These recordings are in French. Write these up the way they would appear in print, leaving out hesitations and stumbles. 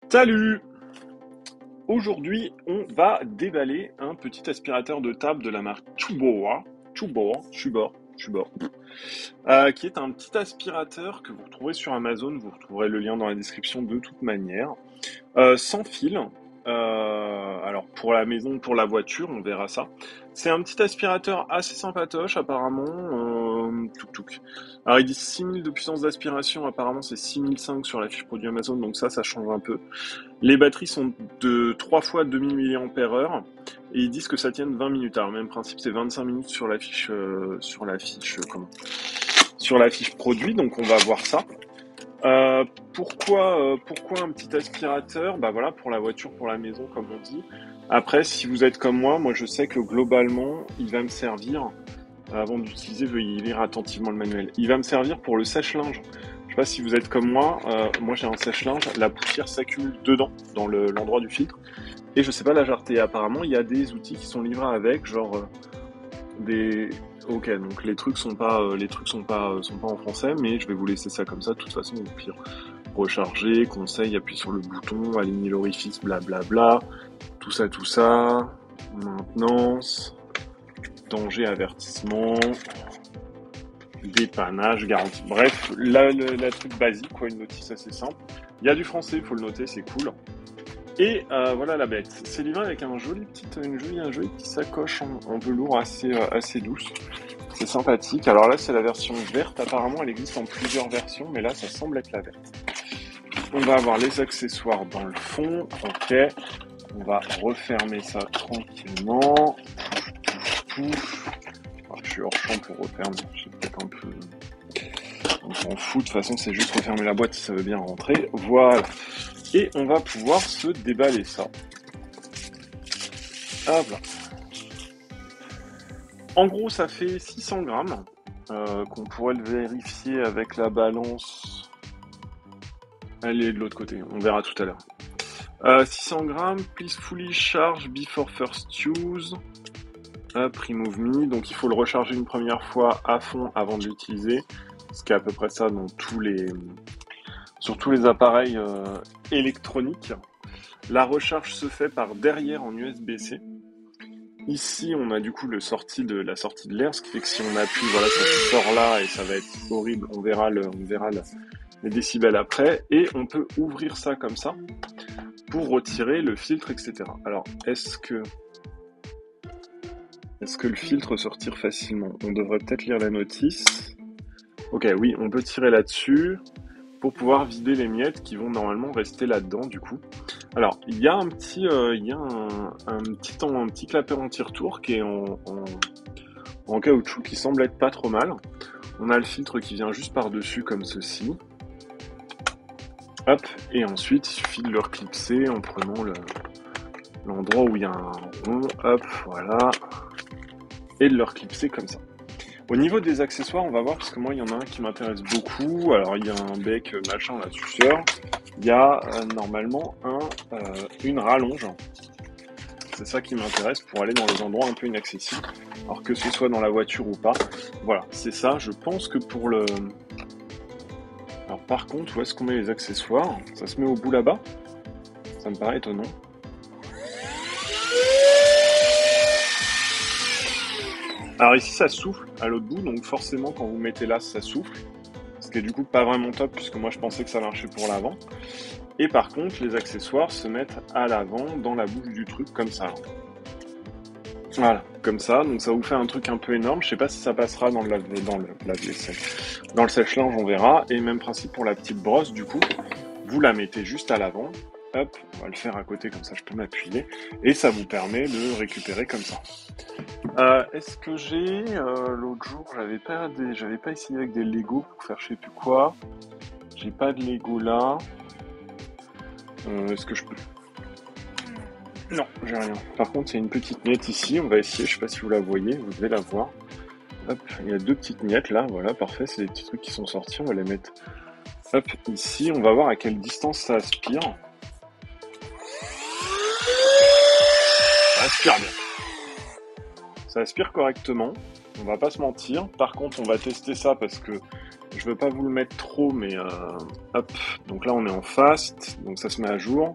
Salut! Aujourd'hui, on va déballer un petit aspirateur de table de la marque Chubor, qui est un petit aspirateur que vous retrouverez sur Amazon. Vous retrouverez le lien dans la description de toute manière. Sans fil. Alors pour la maison, pour la voiture, on verra ça. C'est un petit aspirateur assez sympatoche apparemment. Touk. Alors ils disent 6000 de puissance d'aspiration, apparemment c'est 6005 sur la fiche produit Amazon, donc ça change un peu. Les batteries sont de 3 fois 2000 mAh et ils disent que ça tienne 20 minutes. Alors même principe, c'est 25 minutes sur la fiche sur la fiche produit, donc on va voir ça. Pourquoi un petit aspirateur? Bah voilà, pour la voiture, pour la maison, comme on dit. Après, si vous êtes comme moi je sais que globalement, il va me servir, avant d'utiliser, veuillez lire attentivement le manuel. Il va me servir pour le sèche-linge. Je sais pas si vous êtes comme moi j'ai un sèche-linge, la poussière s'accumule dedans, dans l'endroit du filtre, et je sais pas la jarreter. Apparemment, il y a des outils qui sont livrés avec, genre des... Ok, donc les trucs sont pas en français, mais je vais vous laisser ça comme ça. De toute façon, au pire, recharger, conseil, appuyer sur le bouton, aligner l'orifice, blablabla, tout ça, maintenance, danger, avertissement, dépannage, garantie. Bref, la truc basique, quoi, une notice assez simple. Il y a du français, il faut le noter, c'est cool. Et voilà la bête. C'est livré avec un joli petit sacoche en velours assez douce. C'est sympathique. Alors là, c'est la version verte. Apparemment, elle existe en plusieurs versions, mais là, ça semble être la verte. On va avoir les accessoires dans le fond. Ok. On va refermer ça tranquillement. Pouf. Alors, je suis hors champ pour refermer. J'ai peut-être un peu... On s'en fout. De toute façon, c'est juste refermer la boîte si ça veut bien rentrer. Voilà. Et on va pouvoir se déballer ça. Hop là. En gros, ça fait 600 grammes, qu'on pourrait le vérifier avec la balance. Elle est de l'autre côté, on verra tout à l'heure. 600 grammes, please fully charge before first use. Remove me, donc il faut le recharger une première fois à fond avant de l'utiliser. Ce qui est à peu près ça dans sur tous les appareils électroniques. La recharge se fait par derrière en USB-C. Ici, on a du coup la sortie de l'air, ce qui fait que si on appuie, voilà, ça sort là et ça va être horrible. On verra les décibels après. Et on peut ouvrir ça comme ça pour retirer le filtre, etc. Alors, est-ce que le filtre se retire facilement? On devrait peut-être lire la notice. Ok, oui, on peut tirer là-dessus pour pouvoir vider les miettes qui vont normalement rester là-dedans du coup. Alors, il y a un petit clapet anti-retour qui est en caoutchouc qui semble être pas trop mal. On a le filtre qui vient juste par-dessus comme ceci. Hop, et ensuite il suffit de le reclipser en prenant l'endroit où il y a un rond, hop, voilà, et de le reclipser comme ça. Au niveau des accessoires, on va voir, parce que moi, il y en a un qui m'intéresse beaucoup. Alors, il y a un bec machin, là, suceur. Il y a normalement une rallonge. C'est ça qui m'intéresse pour aller dans les endroits un peu inaccessibles. Alors que ce soit dans la voiture ou pas. Voilà, c'est ça. Je pense que pour le... Alors, par contre, où est-ce qu'on met les accessoires? Ça se met au bout là-bas? Ça me paraît étonnant. Alors ici ça souffle à l'autre bout, donc forcément quand vous mettez là ça souffle, ce qui est du coup pas vraiment top puisque moi je pensais que ça marchait pour l'avant. Et par contre les accessoires se mettent à l'avant dans la bouche du truc comme ça. Voilà, comme ça, donc ça vous fait un truc un peu énorme. Je sais pas si ça passera dans le lave-vaisselle. Dans le sèche-linge on verra, et même principe pour la petite brosse du coup, vous la mettez juste à l'avant. Hop, on va le faire à côté comme ça je peux m'appuyer, et ça vous permet de récupérer comme ça. Est-ce que j'ai l'autre jour j'avais pas essayé avec des Lego pour faire je sais plus quoi. J'ai pas de Lego là. Est-ce que je peux? Non, j'ai rien. Par contre, il y a une petite miette ici, on va essayer, je sais pas si vous la voyez, vous devez la voir. Hop, il y a deux petites miettes là, voilà, parfait, c'est des petits trucs qui sont sortis, on va les mettre hop ici, on va voir à quelle distance ça aspire. Ça aspire bien. Ça aspire correctement, on va pas se mentir. Par contre, on va tester ça parce que Je veux pas vous le mettre trop, mais hop. Donc là, on est en fast, donc ça se met à jour.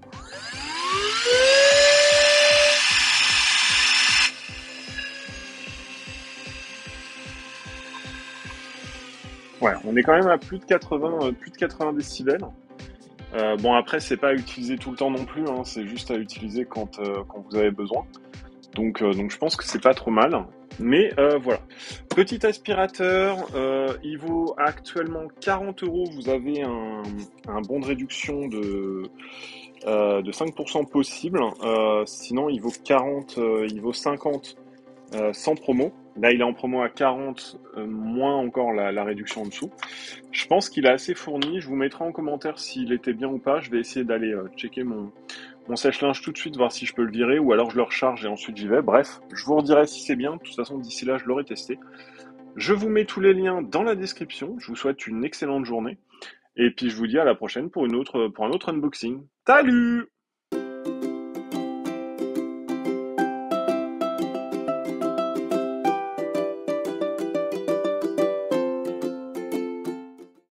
Ouais, on est quand même à plus de 80 décibels. Bon, après, c'est pas à utiliser tout le temps non plus, hein, c'est juste à utiliser quand vous avez besoin. Donc je pense que c'est pas trop mal. Mais voilà. Petit aspirateur, il vaut actuellement 40 euros. Vous avez un bon de réduction de 5% possible. Sinon, il vaut 40, il vaut 50 sans promo. Là, il est en promo à 40, moins encore la réduction en dessous. Je pense qu'il est assez fourni. Je vous mettrai en commentaire s'il était bien ou pas. Je vais essayer d'aller checker mon sèche-linge tout de suite, voir si je peux le virer, ou alors je le recharge et ensuite j'y vais. Bref, je vous redirai si c'est bien. De toute façon, d'ici là, je l'aurai testé. Je vous mets tous les liens dans la description. Je vous souhaite une excellente journée. Et puis je vous dis à la prochaine pour un autre unboxing. Salut!